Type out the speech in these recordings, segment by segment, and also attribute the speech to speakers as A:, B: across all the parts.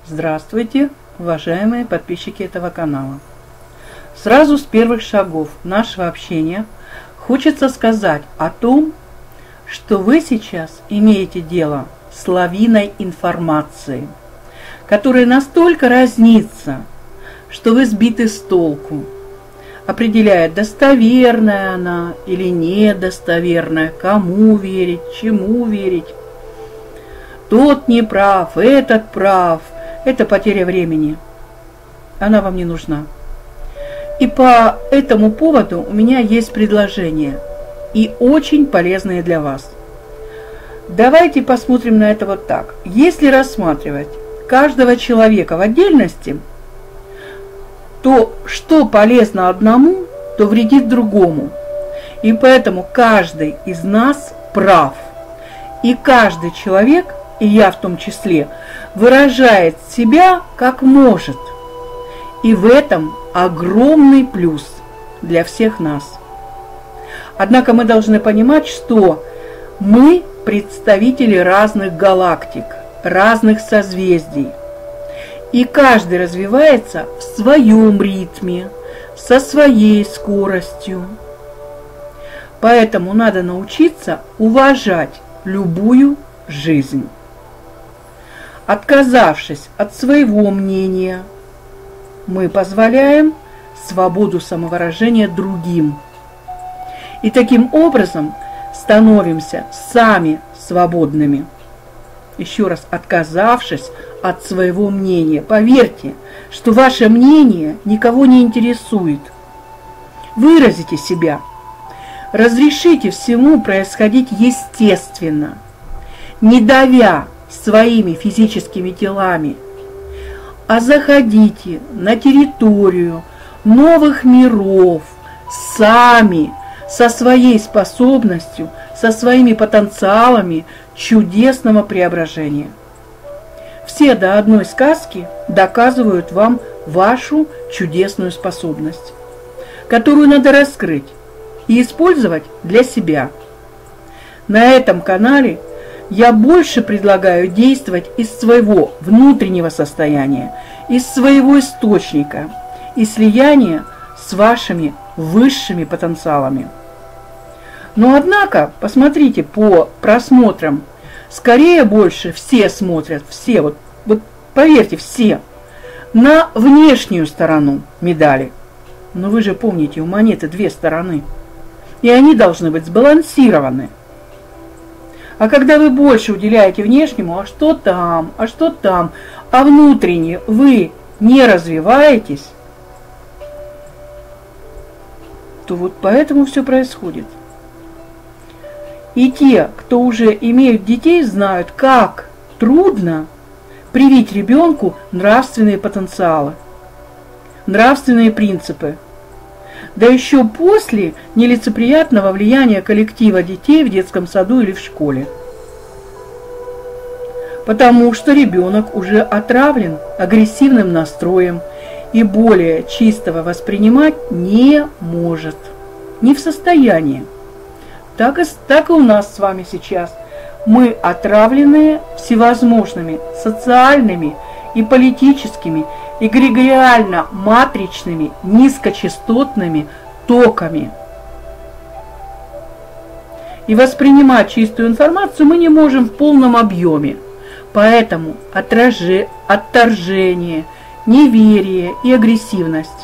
A: Здравствуйте, уважаемые подписчики этого канала. Сразу с первых шагов нашего общения хочется сказать о том, что вы сейчас имеете дело с лавиной информации, которая настолько разнится, что вы сбиты с толку, определяя, достоверная она или недостоверная, кому верить, чему верить. Тот не прав, этот прав. Это потеря времени. Она вам не нужна. И по этому поводу у меня есть предложение, и очень полезное для вас. Давайте посмотрим на это вот так. Если рассматривать каждого человека в отдельности, то что полезно одному, то вредит другому. И поэтому каждый из нас прав. И каждый человек, и я в том числе, выражает себя как может. И в этом огромный плюс для всех нас. Однако мы должны понимать, что мы представители разных галактик, разных созвездий. И каждый развивается в своем ритме, со своей скоростью. Поэтому надо научиться уважать любую жизнь. Отказавшись от своего мнения, мы позволяем свободу самовыражения другим. И таким образом становимся сами свободными. Еще раз, отказавшись от своего мнения. Поверьте, что ваше мнение никого не интересует. Выразите себя. Разрешите всему происходить естественно, не давя своими физическими телами, а заходите на территорию новых миров сами, со своей способностью, со своими потенциалами чудесного преображения. Все до одной сказки доказывают вам вашу чудесную способность, которую надо раскрыть и использовать для себя. На этом канале я больше предлагаю действовать из своего внутреннего состояния, из своего источника и слияния с вашими высшими потенциалами. Но однако, посмотрите по просмотрам, скорее больше все смотрят, все, вот поверьте, все, на внешнюю сторону медали. Но вы же помните, у монеты две стороны, и они должны быть сбалансированы. А когда вы больше уделяете внешнему, а что там, а внутренне вы не развиваетесь, то вот поэтому все происходит. И те, кто уже имеют детей, знают, как трудно привить ребенку нравственные потенциалы, нравственные принципы. Да еще после нелицеприятного влияния коллектива детей в детском саду или в школе. Потому что ребенок уже отравлен агрессивным настроем и более чистого воспринимать не может, не в состоянии. Так и у нас с вами сейчас. Мы отравленные всевозможными социальными и политическими, эгрегориально-матричными, низкочастотными токами. И воспринимать чистую информацию мы не можем в полном объеме. Поэтому отторжение, неверие и агрессивность.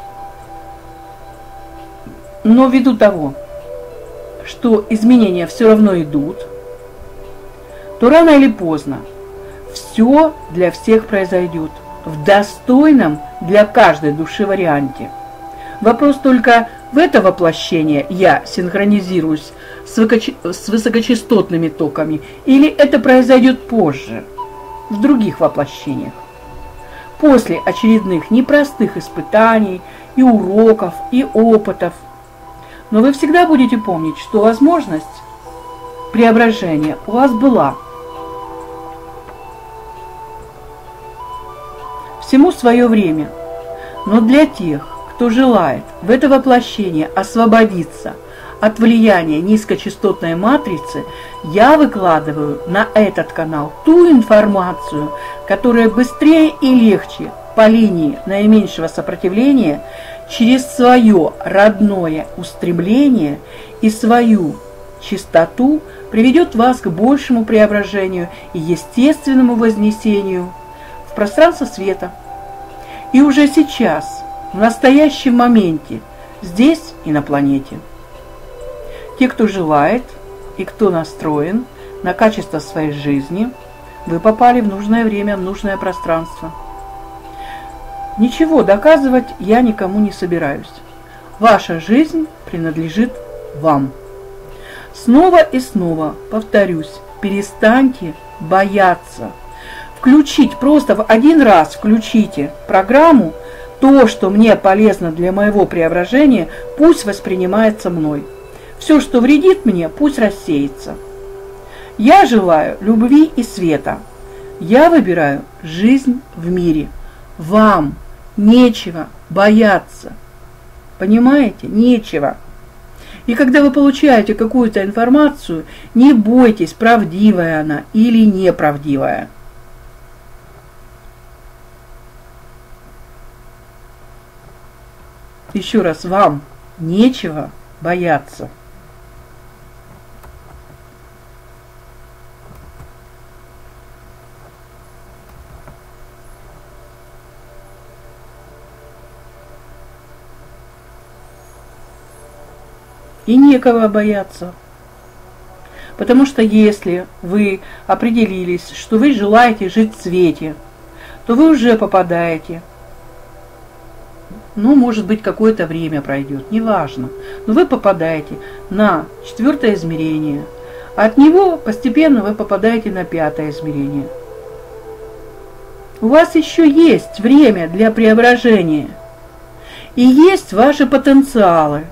A: Но ввиду того, что изменения все равно идут, то рано или поздно все для всех произойдет в достойном для каждой души варианте. Вопрос только, в это воплощение я синхронизируюсь с высокочастотными токами, или это произойдет позже, в других воплощениях, после очередных непростых испытаний и уроков, и опытов. Но вы всегда будете помнить, что возможность преображения у вас была. Всему свое время. Но для тех, кто желает в это воплощение освободиться от влияния низкочастотной матрицы, я выкладываю на этот канал ту информацию, которая быстрее и легче по линии наименьшего сопротивления через свое родное устремление и свою чистоту приведет вас к большему преображению и естественному вознесению в пространство света. И уже сейчас, в настоящем моменте, здесь и на планете. Те, кто желает и кто настроен на качество своей жизни, вы попали в нужное время, в нужное пространство. Ничего доказывать я никому не собираюсь. Ваша жизнь принадлежит вам. Снова и снова повторюсь, перестаньте бояться. Включить, просто в один раз включите программу. То, что мне полезно для моего преображения, пусть воспринимается мной. Все, что вредит мне, пусть рассеется. Я желаю любви и света. Я выбираю жизнь в мире. Вам нечего бояться. Понимаете? Нечего. И когда вы получаете какую-то информацию, не бойтесь, правдивая она или неправдивая. Еще раз, вам нечего бояться. И некого бояться. Потому что если вы определились, что вы желаете жить в свете, то вы уже попадаете. Ну, может быть, какое-то время пройдет, неважно. Но вы попадаете на 4-е измерение. От него постепенно вы попадаете на 5-е измерение. У вас еще есть время для преображения. И есть ваши потенциалы.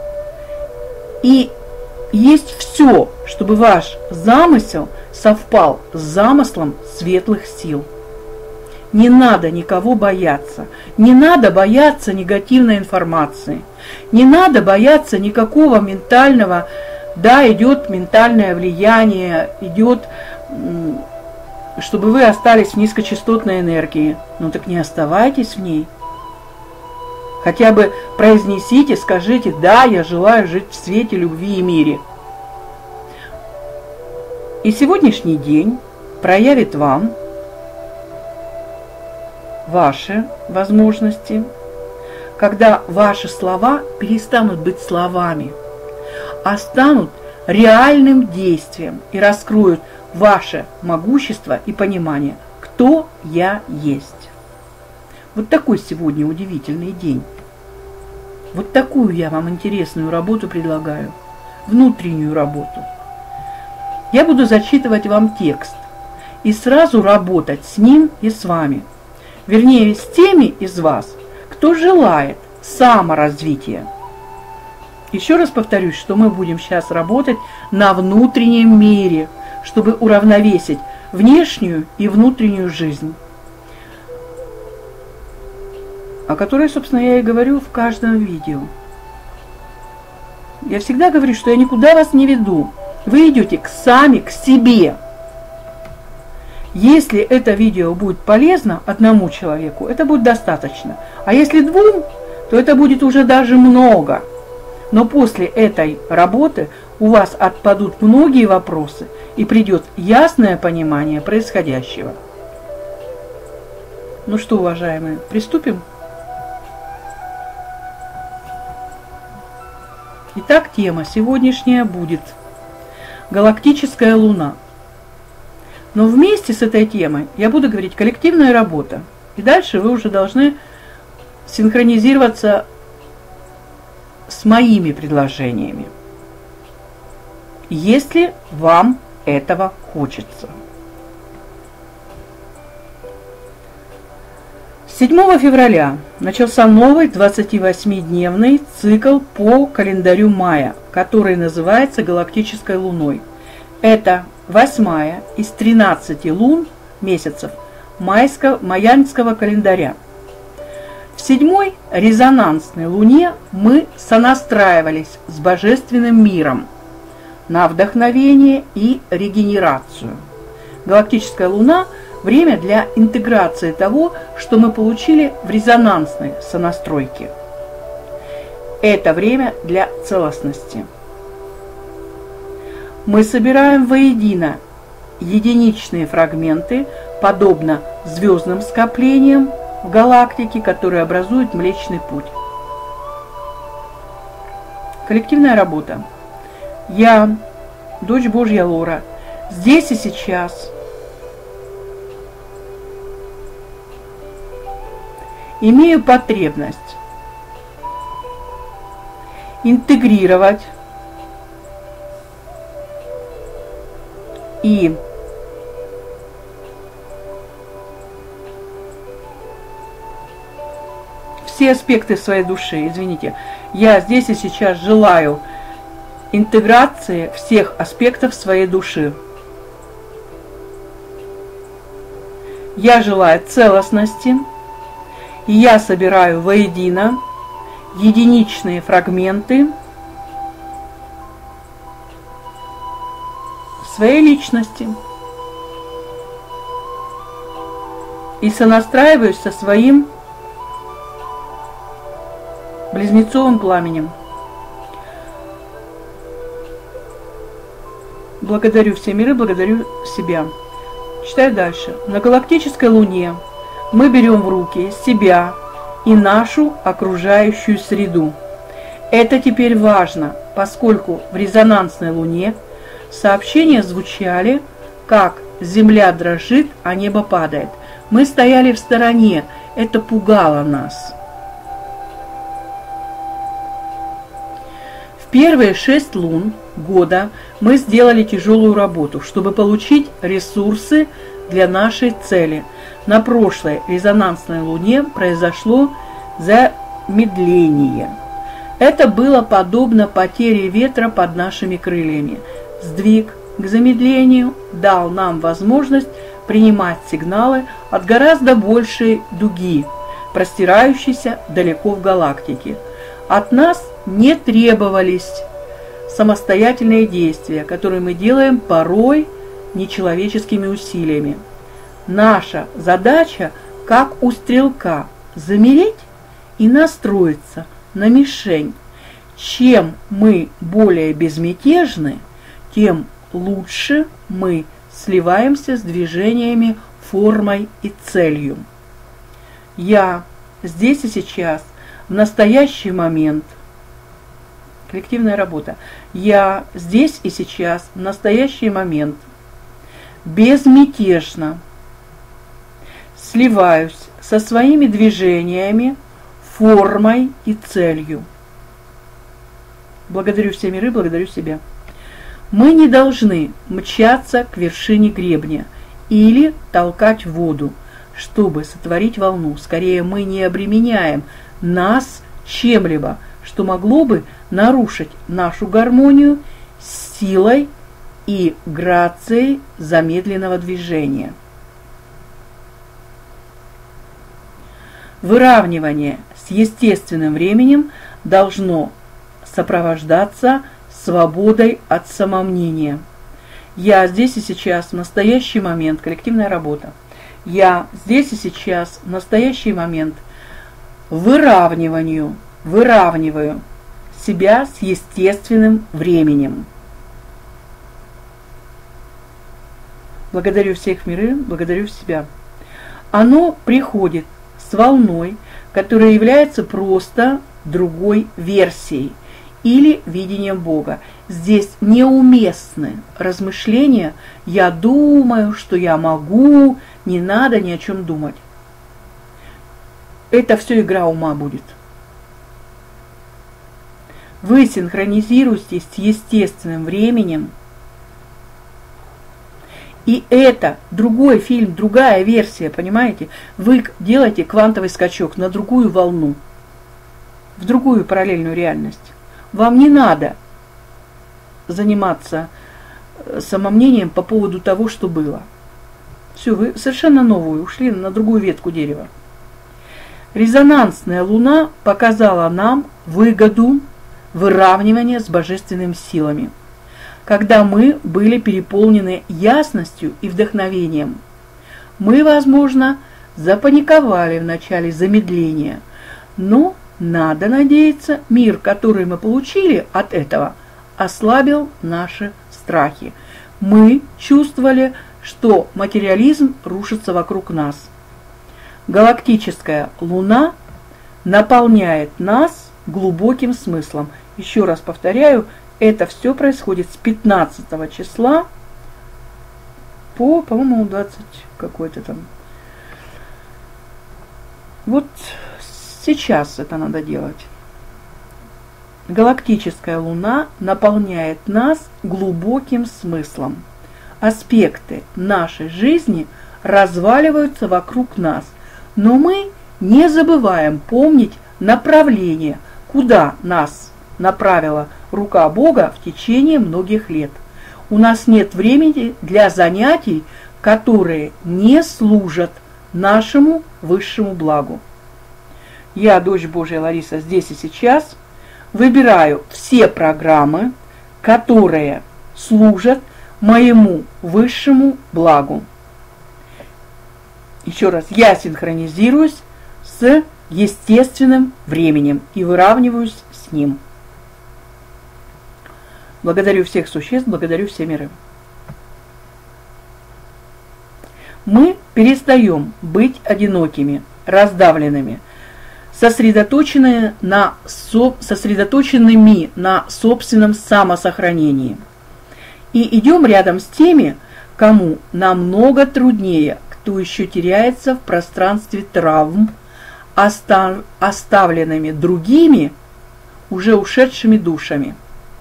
A: И есть все, чтобы ваш замысел совпал с замыслом светлых сил. Не надо никого бояться. Не надо бояться негативной информации. Не надо бояться никакого ментального, да, идет ментальное влияние, идет, чтобы вы остались в низкочастотной энергии. Ну так не оставайтесь в ней. Хотя бы произнесите, скажите: да, я желаю жить в свете, любви и мире. И сегодняшний день проявит вам ваши возможности, когда ваши слова перестанут быть словами, а станут реальным действием и раскроют ваше могущество и понимание, кто я есть. Вот такой сегодня удивительный день. Вот такую я вам интересную работу предлагаю. Внутреннюю работу. Я буду зачитывать вам текст и сразу работать с ним и с вами. Вернее, с теми из вас, кто желает саморазвития. Еще раз повторюсь, что мы будем сейчас работать на внутреннем мире, чтобы уравновесить внешнюю и внутреннюю жизнь, о которой, собственно, я и говорю в каждом видео. Я всегда говорю, что я никуда вас не веду. Вы идете сами к себе. Если это видео будет полезно одному человеку, это будет достаточно. А если двум, то это будет уже даже много. Но после этой работы у вас отпадут многие вопросы и придет ясное понимание происходящего. Ну что, уважаемые, приступим? Итак, тема сегодняшняя будет «Галактическая Луна». Но вместе с этой темой я буду говорить «коллективная работа». И дальше вы уже должны синхронизироваться с моими предложениями, если вам этого хочется. 7 февраля начался новый 28-дневный цикл по календарю Майя, который называется Галактической Луной. Это 8-я из 13 лун месяцев майянского календаря. В 7-й резонансной луне мы сонастраивались с божественным миром на вдохновение и регенерацию. Галактическая луна – время для интеграции того, что мы получили в резонансной сонастройке. Это время для целостности. Мы собираем воедино единичные фрагменты, подобно звездным скоплениям в галактике, которые образуют Млечный Путь. Коллективная работа. Я, дочь Божья Лора, здесь и сейчас имею потребность интегрировать и все аспекты своей души, извините, я здесь и сейчас желаю интеграции всех аспектов своей души. Я желаю целостности, и я собираю воедино единичные фрагменты своей личности и сонастраиваюсь со своим близнецовым пламенем. Благодарю все миры, благодарю себя. Читаю дальше. На галактической луне мы берем в руки себя и нашу окружающую среду. Это теперь важно, поскольку в резонансной луне сообщения звучали, как «Земля дрожит, а небо падает». Мы стояли в стороне, это пугало нас. В первые 6 лун года мы сделали тяжелую работу, чтобы получить ресурсы для нашей цели. На прошлой резонансной луне произошло замедление. Это было подобно потере ветра под нашими крыльями. Сдвиг к замедлению дал нам возможность принимать сигналы от гораздо большей дуги, простирающейся далеко в галактике. От нас не требовались самостоятельные действия, которые мы делаем порой нечеловеческими усилиями. Наша задача, как у стрелка, замереть и настроиться на мишень. Чем мы более безмятежны, тем лучше мы сливаемся с движениями, формой и целью. Я здесь и сейчас, в настоящий момент. Коллективная работа. Я здесь и сейчас, в настоящий момент, безмятежно сливаюсь со своими движениями, формой и целью. Благодарю все миры, благодарю себя. Мы не должны мчаться к вершине гребня или толкать воду, чтобы сотворить волну. Скорее, мы не обременяем нас чем-либо, что могло бы нарушить нашу гармонию силой и грацией замедленного движения. Выравнивание с естественным временем должно сопровождаться свободой от самомнения. Я здесь и сейчас, в настоящий момент, коллективная работа. Я здесь и сейчас, в настоящий момент, выравниваю себя с естественным временем. Благодарю всех миры, благодарю себя. Оно приходит с волной, которая является просто другой версией или видением Бога. Здесь неуместны размышления «я думаю, что я могу», не надо ни о чем думать. Это все игра ума будет. Вы синхронизируетесь с естественным временем, и это другой фильм, другая версия, понимаете? Вы делаете квантовый скачок на другую волну, в другую параллельную реальность. Вам не надо заниматься самомнением по поводу того, что было. Все, вы совершенно новую, ушли на другую ветку дерева. Резонансная Луна показала нам выгоду выравнивания с божественными силами, когда мы были переполнены ясностью и вдохновением. Мы, возможно, запаниковали в начале замедления, но, надо надеяться, мир, который мы получили от этого, ослабил наши страхи. Мы чувствовали, что материализм рушится вокруг нас. Галактическая Луна наполняет нас глубоким смыслом. Еще раз повторяю, это все происходит с 15 числа по-моему, 20 какой-то там. Вот сейчас это надо делать. Галактическая Луна наполняет нас глубоким смыслом. Аспекты нашей жизни разваливаются вокруг нас, но мы не забываем помнить направление, куда нас направила рука Бога в течение многих лет. У нас нет времени для занятий, которые не служат нашему высшему благу. Я, дочь Божья Лариса, здесь и сейчас выбираю все программы, которые служат моему высшему благу. Еще раз, я синхронизируюсь с естественным временем и выравниваюсь с ним. Благодарю всех существ, благодарю все миры. Мы перестаем быть одинокими, раздавленными, сосредоточенными на собственном самосохранении. И идем рядом с теми, кому намного труднее, кто еще теряется в пространстве травм, оставленными другими, уже ушедшими душами.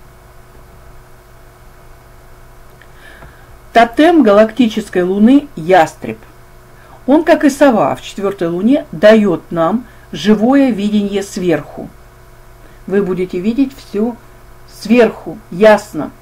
A: Тотем галактической Луны – ястреб. Он, как и сова в 4-й Луне, дает нам живое видение сверху. Вы будете видеть все сверху, ясно.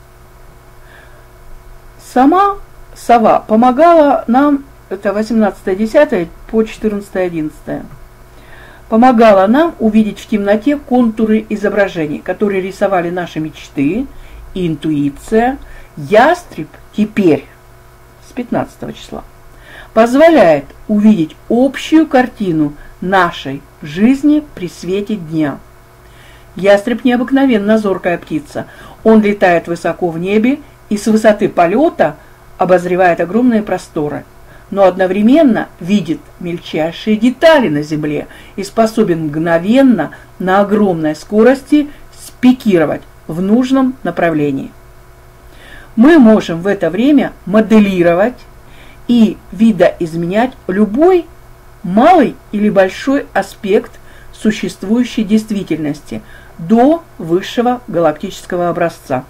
A: Сама сова помогала нам, это 18-10 по 14-11, помогала нам увидеть в темноте контуры изображений, которые рисовали наши мечты и интуиция. Ястреб теперь, с 15 числа, позволяет увидеть общую картину нашей жизни при свете дня. Ястреб необыкновенно зоркая птица. Он летает высоко в небе и с высоты полета обозревает огромные просторы, но одновременно видит мельчайшие детали на земле и способен мгновенно на огромной скорости спикировать в нужном направлении. Мы можем в это время моделировать и видоизменять любой малый или большой аспект существующей действительности до высшего галактического образца.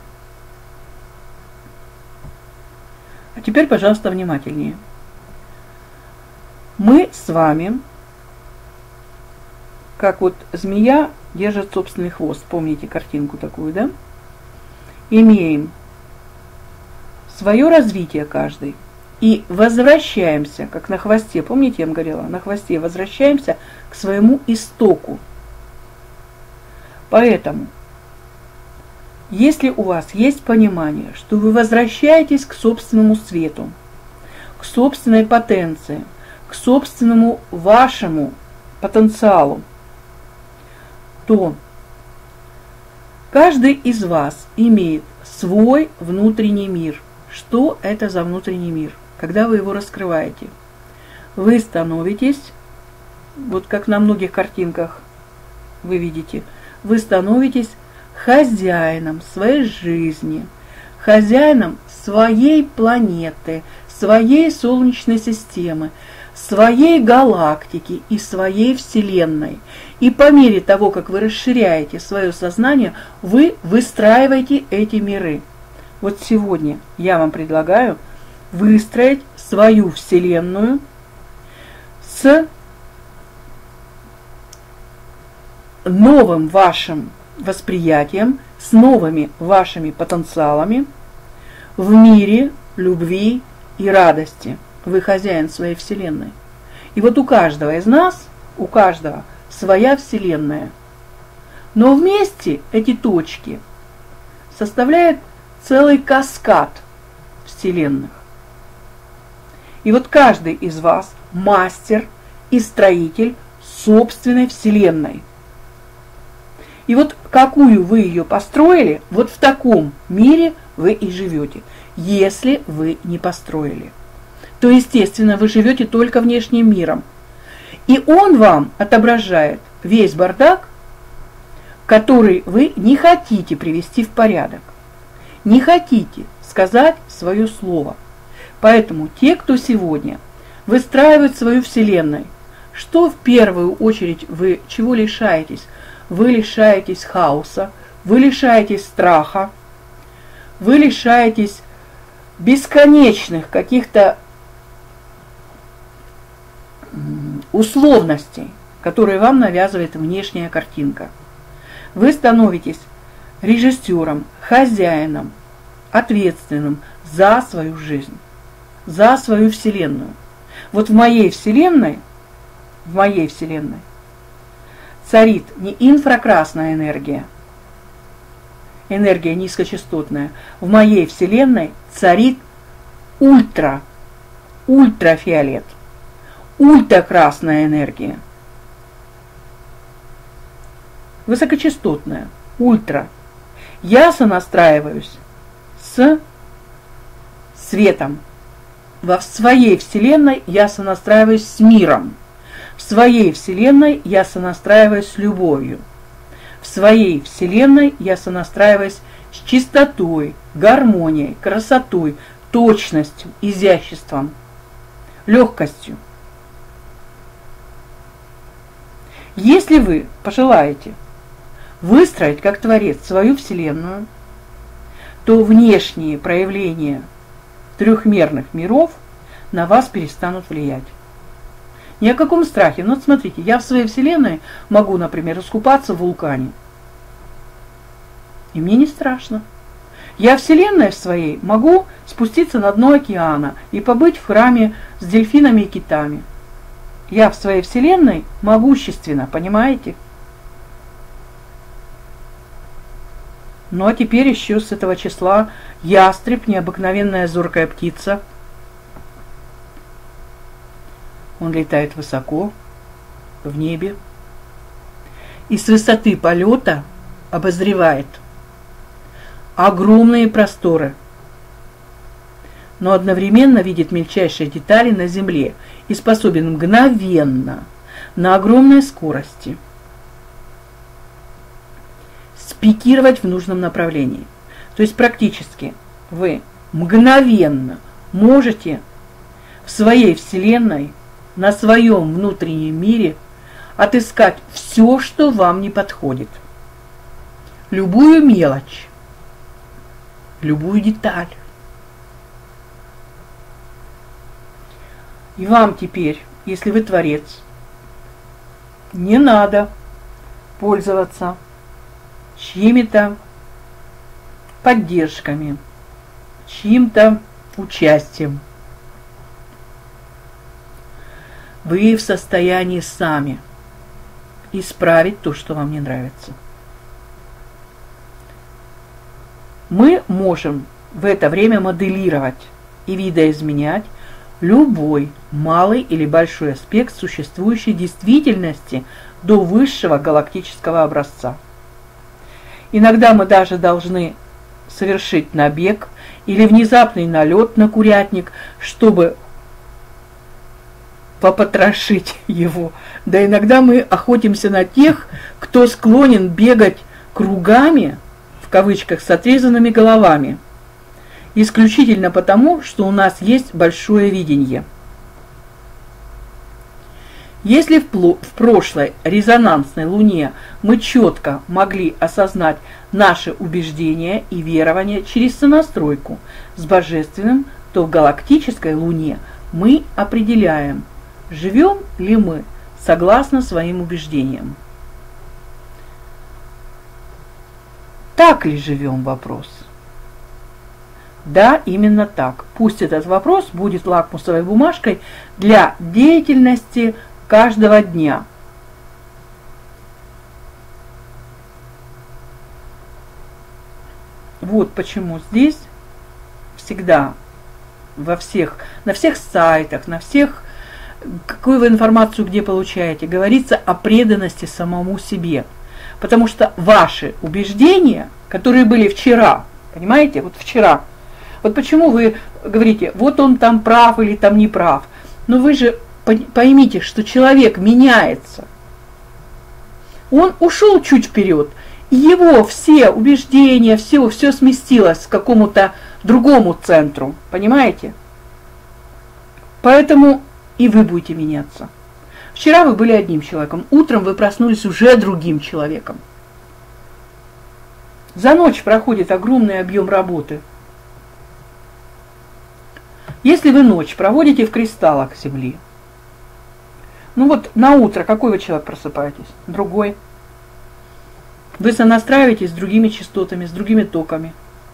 A: А теперь, пожалуйста, внимательнее. Мы с вами, как вот змея держит собственный хвост, помните картинку такую, да? Имеем свое развитие каждый и возвращаемся, как на хвосте, помните, я вам говорила, на хвосте возвращаемся к своему истоку. Поэтому, если у вас есть понимание, что вы возвращаетесь к собственному свету, к собственной потенции, к собственному вашему потенциалу, то каждый из вас имеет свой внутренний мир. Что это за внутренний мир? Когда вы его раскрываете, вы становитесь, вот как на многих картинках вы видите, вы становитесь хозяином своей жизни, хозяином своей планеты, своей Солнечной системы, своей галактики и своей Вселенной. И по мере того, как вы расширяете свое сознание, вы выстраиваете эти миры. Вот сегодня я вам предлагаю выстроить свою Вселенную с новым вашим восприятием, с новыми вашими потенциалами в мире любви и радости. Вы хозяин своей Вселенной. И вот у каждого из нас, у каждого своя Вселенная. Но вместе эти точки составляют целый каскад вселенных. И вот каждый из вас мастер и строитель собственной вселенной. И вот какую вы ее построили, вот в таком мире вы и живете. Если вы не построили, то, естественно, вы живете только внешним миром. И он вам отображает весь бардак, который вы не хотите привести в порядок. Не хотите сказать свое слово. Поэтому те, кто сегодня выстраивает свою вселенную, что в первую очередь вы чего лишаетесь? Вы лишаетесь хаоса, вы лишаетесь страха, вы лишаетесь бесконечных каких-то условностей, которые вам навязывает внешняя картинка. Вы становитесь режиссером, хозяином, ответственным за свою жизнь, за свою вселенную. Вот в моей вселенной царит не инфракрасная энергия, энергия низкочастотная. В моей вселенной царит ультрафиолет, ультракрасная энергия. Высокочастотная, ультра. Я сонастраиваюсь с светом. В своей вселенной я сонастраиваюсь с миром. В своей вселенной я сонастраиваюсь с любовью. В своей вселенной я сонастраиваюсь с чистотой, гармонией, красотой, точностью, изяществом, легкостью. Если вы пожелаете выстроить как Творец свою вселенную, то внешние проявления трехмерных миров на вас перестанут влиять. Ни о каком страхе. Но вот смотрите, я в своей вселенной могу, например, искупаться в вулкане. И мне не страшно. Я вселенной в своей могу спуститься на дно океана и побыть в храме с дельфинами и китами. Я в своей вселенной могущественна, понимаете? Ну а теперь еще с этого числа ястреб, необыкновенная зоркая птица. Он летает высоко в небе и с высоты полета обозревает огромные просторы, но одновременно видит мельчайшие детали на земле и способен мгновенно, на огромной скорости спикировать в нужном направлении. То есть практически вы мгновенно можете в своей вселенной, на своем внутреннем мире отыскать все, что вам не подходит. Любую мелочь, любую деталь. И вам теперь, если вы Творец, не надо пользоваться чьими-то поддержками, чьим-то участием. Вы в состоянии сами исправить то, что вам не нравится. Мы можем в это время моделировать и видоизменять любой малый или большой аспект существующей действительности до высшего галактического образца. Иногда мы даже должны совершить набег или внезапный налет на курятник, чтобы попотрошить его. Да иногда мы охотимся на тех, кто склонен бегать кругами, в кавычках, с отрезанными головами, исключительно потому, что у нас есть большое видение. Если в прошлой резонансной Луне мы четко могли осознать наши убеждения и верования через сонастройку с Божественным, то в галактической Луне мы определяем, живем ли мы согласно своим убеждениям. Так ли живем? Вопрос. Да, именно так. Пусть этот вопрос будет лакмусовой бумажкой для деятельности каждого дня. Вот почему здесь всегда на всех сайтах, на всех, какую вы информацию где получаете, говорится о преданности самому себе. Потому что ваши убеждения, которые были вчера, понимаете, вот вчера, вот почему вы говорите, вот он там прав или там не прав, но вы же поймите, что человек меняется. Он ушел чуть вперед, и его все убеждения, все сместилось к какому-то другому центру, понимаете? Поэтому и вы будете меняться. Вчера вы были одним человеком, утром вы проснулись уже другим человеком. За ночь проходит огромный объем работы. Если вы ночь проводите в кристаллах Земли, ну вот на утро какой вы человек просыпаетесь? Другой. Вы сонастраиваетесь с другими частотами, с другими токами.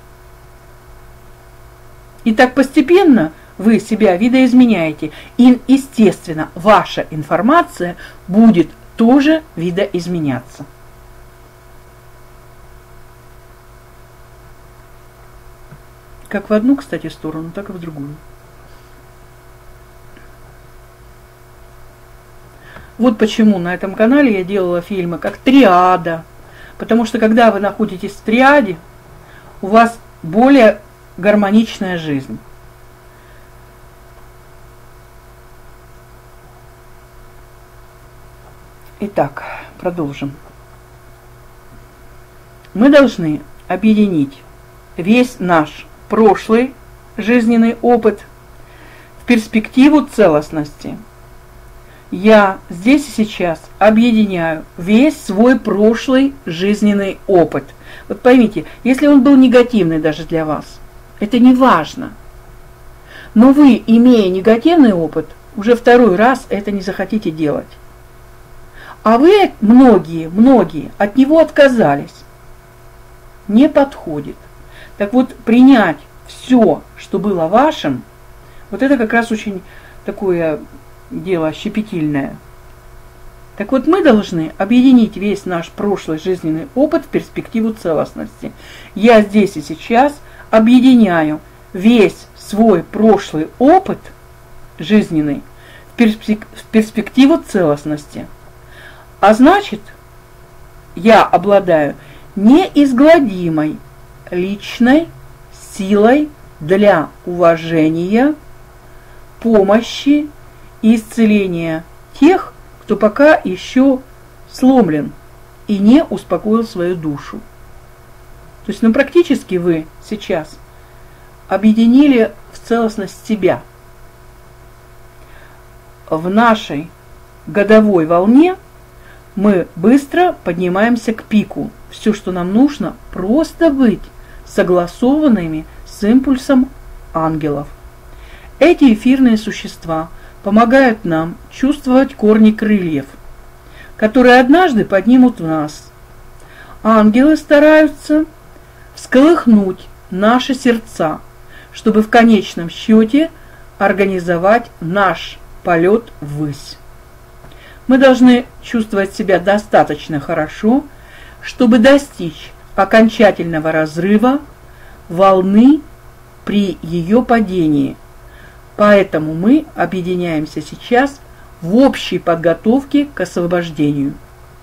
A: И так постепенно вы себя видоизменяете. И, естественно, ваша информация будет тоже видоизменяться. Как в одну, кстати, сторону, так и в другую. Вот почему на этом канале я делала фильмы как «Триада». Потому что когда вы находитесь в триаде, у вас более гармоничная жизнь. Итак, продолжим. Мы должны объединить весь наш прошлый жизненный опыт в перспективу целостности. Я здесь и сейчас объединяю весь свой прошлый жизненный опыт. Вот поймите, если он был негативный даже для вас, это не важно. Но вы, имея негативный опыт, уже второй раз это не захотите делать. А вы, многие от него отказались. Не подходит. Так вот, принять все, что было вашим, вот это как раз очень такое дело щепетильное. Так вот, мы должны объединить весь наш прошлый жизненный опыт в перспективу целостности. Я здесь и сейчас объединяю весь свой прошлый опыт жизненный в перспективу целостности. А значит, я обладаю неизгладимой личной силой для уважения, помощи и исцеления тех, кто пока еще сломлен и не успокоил свою душу. То есть, практически вы сейчас объединили в целостность себя. В нашей годовой волне мы быстро поднимаемся к пику. Все, что нам нужно, просто быть согласованными с импульсом ангелов. Эти эфирные существа помогают нам чувствовать корни крыльев, которые однажды поднимут в нас. Ангелы стараются всколыхнуть наши сердца, чтобы в конечном счете организовать наш полет ввысь. Мы должны чувствовать себя достаточно хорошо, чтобы достичь окончательного разрыва волны при ее падении. Поэтому мы объединяемся сейчас в общей подготовке к освобождению.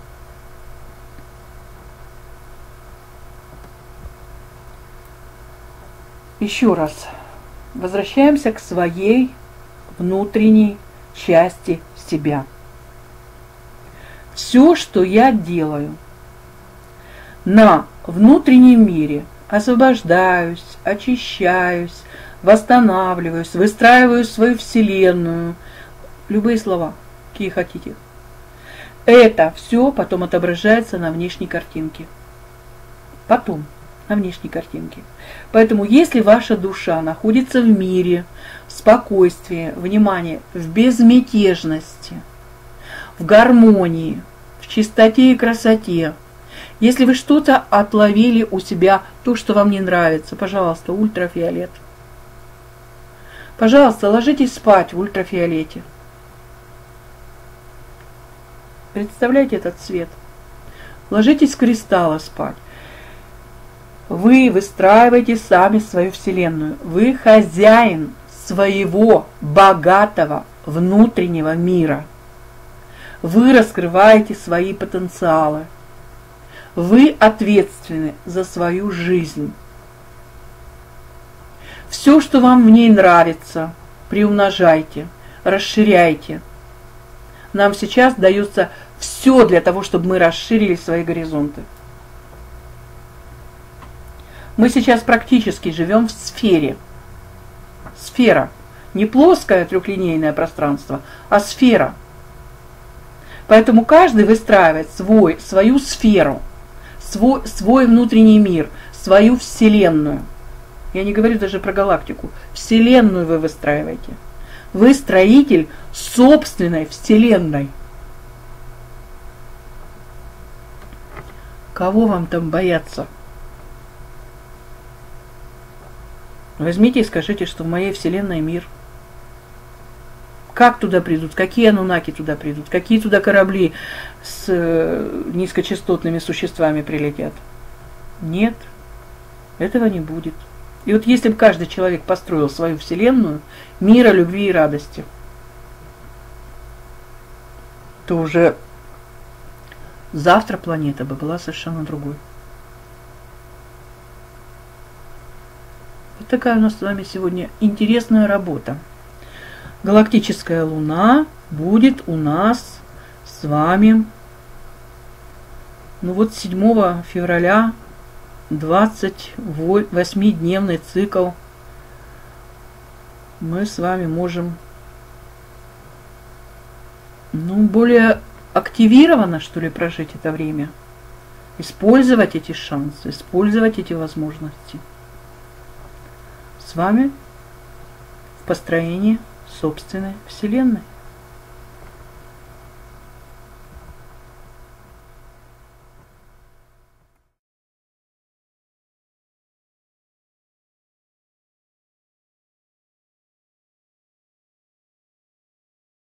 A: Еще раз возвращаемся к своей внутренней части себя. Все, что я делаю на внутреннем мире, освобождаюсь, очищаюсь, восстанавливаюсь, выстраиваю свою вселенную, любые слова, какие хотите. Это все потом отображается на внешней картинке. Потом на внешней картинке. Поэтому, если ваша душа находится в мире, в спокойствии, внимание, в безмятежности, в гармонии, в чистоте и красоте, если вы что-то отловили у себя, то, что вам не нравится, пожалуйста, ультрафиолет. Пожалуйста, ложитесь спать в ультрафиолете. Представляете этот цвет? Ложитесь в кристаллы спать. Вы выстраиваете сами свою Вселенную. Вы хозяин своего богатого внутреннего мира. Вы раскрываете свои потенциалы. Вы ответственны за свою жизнь. Все, что вам в ней нравится, приумножайте, расширяйте. Нам сейчас дается все для того, чтобы мы расширили свои горизонты. Мы сейчас практически живем в сфере. Сфера. Не плоское трехлинейное пространство, а сфера. Поэтому каждый выстраивает свою сферу, свой внутренний мир, свою Вселенную. Я не говорю даже про галактику. Вселенную вы выстраиваете. Вы строитель собственной Вселенной. Кого вам там бояться? Возьмите и скажите, что в моей Вселенной мир. Как туда придут? Какие анунаки туда придут? Какие туда корабли с низкочастотными существами прилетят? Нет, этого не будет. И вот если бы каждый человек построил свою Вселенную мира, любви и радости, то уже завтра планета бы была совершенно другой. Вот такая у нас с вами сегодня интересная работа. Галактическая Луна будет у нас с вами, 7 февраля, 28-дневный цикл. Мы с вами можем, более активированно, что ли, прожить это время, использовать эти шансы, использовать эти возможности. С вами в построении собственной Вселенной.